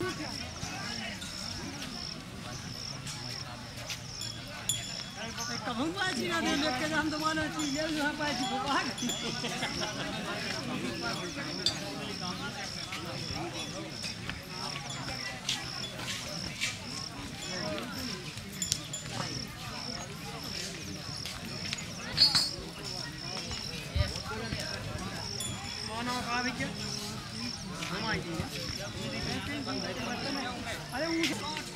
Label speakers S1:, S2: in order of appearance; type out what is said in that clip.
S1: हम पाची ना दे लेके हम तो मानो चीज ले हम पाची को भाग मानो का भी क्या हम आई थी अरे